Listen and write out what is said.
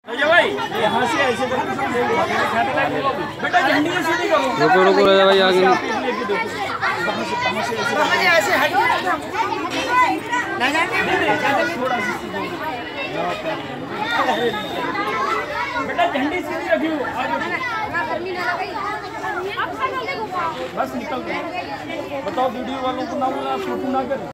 भाई यहाँ से ऐसे बेटा झंडी सीधी करो। रुको रुको राजा भाई आगे ऐसे हट बेटा झंडी सीधी रखियो बस निकल गए। बताओ वीडियो वालों को ना बोला फोटो ना कर।